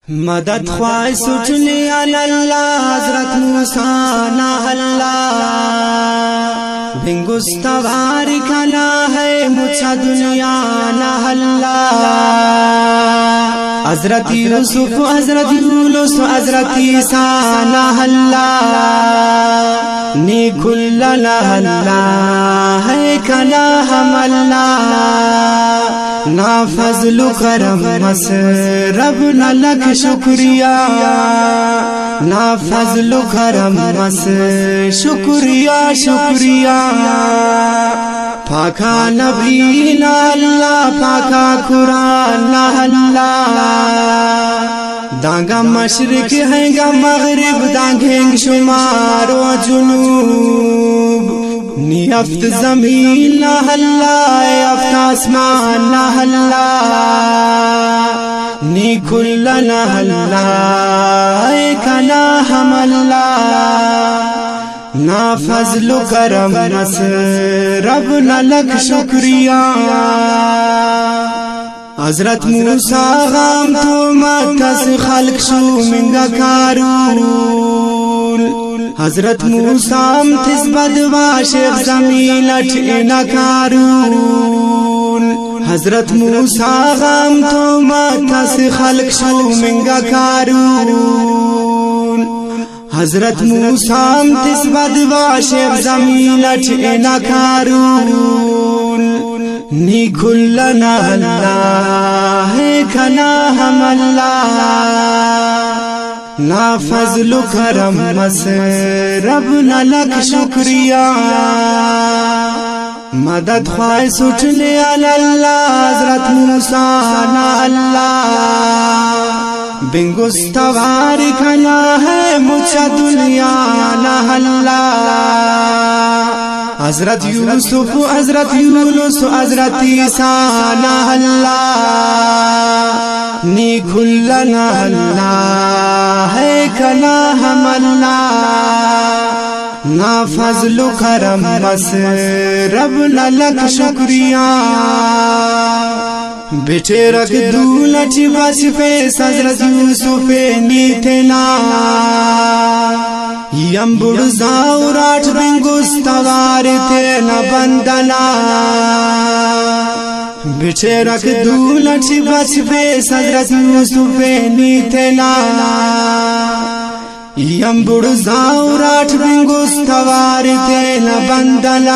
मदद ख्वाहिश सुचने अल्लाह हजरत मूसा ना अल्लाह भिंगुस्तवार खला है मुझा दुनिया ना अल्लाह हजरत यूसुफ हजरत यूनुस हजरत ईसा ना अल्लाह नी कुल्ला ना अल्लाह है खला हम अल्लाह ना फजलु करम मस रब न लख शुक्रिया ना फजलु करम मस शुक्रिया शुक्रिया पाका नबी ना अल्लाह पाका कुरान ना अल्लाह दांगा मशरिक है गा मगरिब दांगेंग शुमार व जुनूब नी अफ्त ज़मीन ना अल्लाह अफ्त आसमान ना अल्लाह नी कुल्ला ना अल्लाह कना हम अल्लाह ना फजलु करम मस रब न लख शुक्रिया हजरत मूसा गाम तो मकस खल्क शू मिंगा कारून हजरत मूसा थिस बदवा शेख ज़मीन अठना कारून हजरत मूसा गाम तो मकस खल्क शू मिंगा कारून हजरत मूसा थिस बदवा शेख ज़मीन अठना कारून नी कुल्ला ना अल्लाह है खना हम अल्लाह ना फजलु करम मस रब न लख शुक्रिया मदद ख्वाहिश उठने अल्लाह हजरत मूसा ना अल्लाह बिंगुस्तवार खना है मुझा दुनिया ना अल्लाह हजरत यूसुफ हजरत यूनुस हजरत ईसा ना अल्लाह नी कुल्ला ना अल्लाह है कला हम अल्लाह ना फजलु करम मस रब न लख शुक्रिया बेटे रख दूलच बस पे हजरत यूसुफ नी थे ना यम बुड़ाउराठ बिंगुस्तवार थे न बंदना बिछे रख दूलच बच पे हजरत यूसुफ नी थे ना यम बुड़ाउराठ बिंगुस्तवार थे न बंदना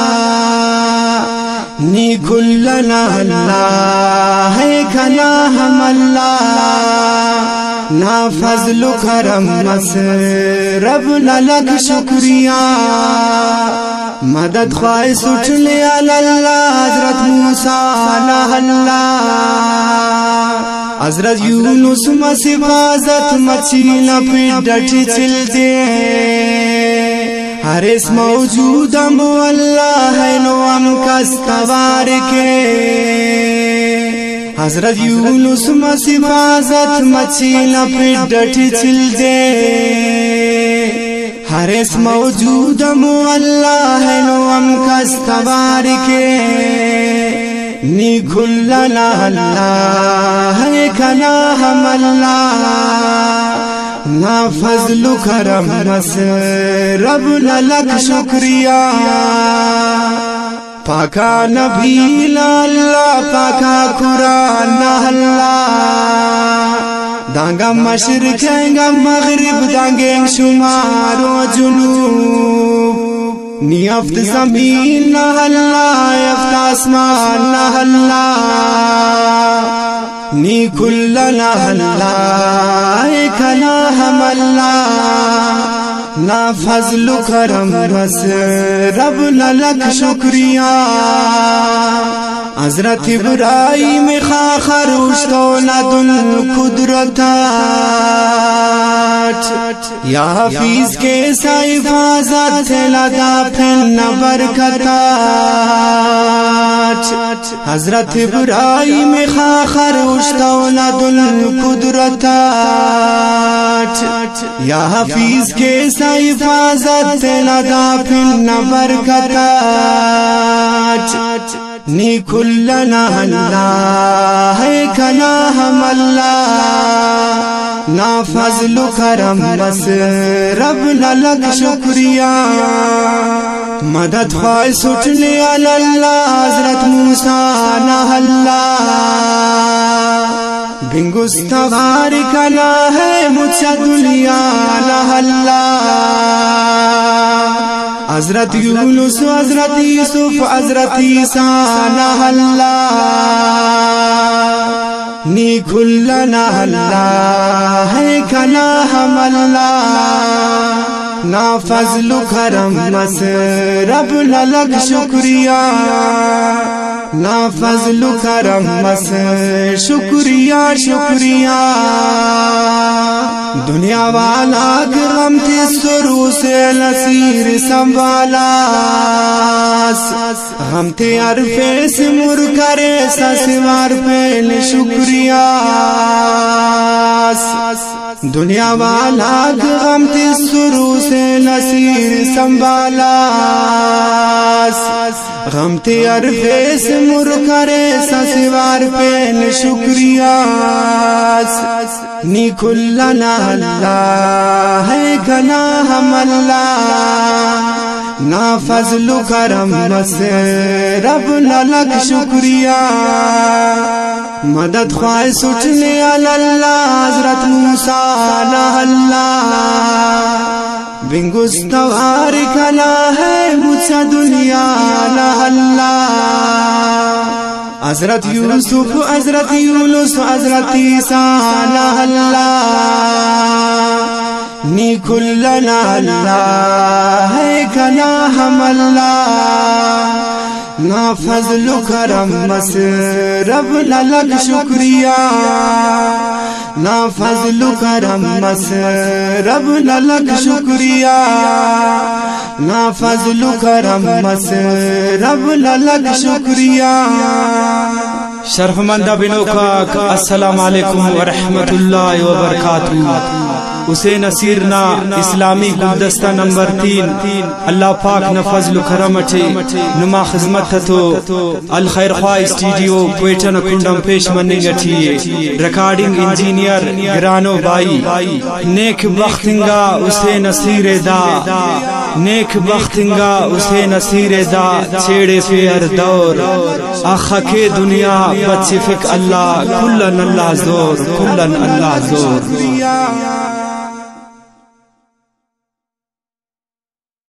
नी कुल्ला ना अल्लाह है खला हम अल्लाह ना फजलु करम मस रब न लख शुक्रिया मदद ख्वाहिश उठने अल्लाह हजरत मूसा ना अल्लाह हजरत यूनुस मसिफाजत मचीना पे डट चिल दे हरेस मौजूद अल्लाह है नो हम कस्तवार के हजरत यूनुस मसिफाजत मचीना पे डट चिल दे हरेस मौजूद अल्लाह है नो हम कस्तवार के नी कुल्ला ना अल्लाह है खला हम अल्लाह ना फजलु करम मस रब न लख शुक्रिया पाका नबी ना अल्लाह पाका कुरान ना अल्लाह दांगा मशरिक गा मगरिब दांगेंग शुमार व जुनूब नी अफ्त ज़मीन ना अल्लाह अफ्त आसमान ना अल्लाह नी कुल्ला ना अल्लाह खला हम अल्लाह ना फजलु करम मस रब न लख शुक्रिया हजरत इब्राहिम खाखरुश तो नदुल कुदरतात या हाफिज के हिफाजत लदा फिर न बरकतात हजरत इब्राहिम खाखरुश तो नदुल कुदरतात या हाफिज के हिफाजत लदा फिर न बरकतात नी कुल्ला ना अल्लाह है खला हम अल्लाह ना फजल करम बस रब लग शुक्रिया। मदद ख्वाह सुटने अल्लाह हजरत मूसा ना अल्लाह बिंगुस्तवार कला है मुझसे दुनिया ना अल्लाह। हजरत यूनुस हजरत यूसुफ हजरत ईसा ना अल्लाह नी खुल्लना अल्लाह है कला हम अल्लाह। ना फजल करम बस रब लग शुक्रिया। ना फजल करम बस शुक्रिया शुक्रिया। दुनिया वाला गम थे शुरू से नसीर संभाला। हम थे अरफे से मुर करे ससवार पे शुक्रिया। दुनिया वाला गम थे शुरू से नसीर संभाला। हम थे अरफे से मुर करे ससवार पे शुक्रिया। नी खुल्लना अल्लाह है गना हम अल्लाह। ना फजल करम बस रब लग शुक्रिया। मदद ख्वाह सुटने अल्लाह हजरत मूसा ना अल्लाह बिंगुस्तवार कला है मुझसे दुनिया ना अल्लाह। हजरत यूसुफ हजरत यूनुस हजरत ईसा ना अल्लाह नी खुल्लना अल्लाह है कला हम अल्लाह। ना फजल करम बस रब लग शुक्रिया। ना फजल करम बस रब लग शुक्रिया। ना फजल करम बस रब लग शुक्रिया। शर्फमंदा बिनो का अस्सलाम वालेकुम व रहमतुल्लाहि व बरकातहू। उसे नसीरना इस्लामी गुलदस्ता नंबर 3 अल्लाह पाक न फजल करम अचे नुमा खिदमत तो अल खैर ख्वाह स्टूडियो क्वेटा न कुंडम पेश मनिंग अठी रिकॉर्डिंग इंजीनियर गिरानो बाई नेक बख्तिंगा उसे नसीरे दा। नेक बख्तिंगा उसे नसीरे दा छेड़े पे हर दौर आखा के दुनिया बच्चे फिक अल्लाह कुल्लन अल्लाह जोर कुल्लन अल्लाह जोर।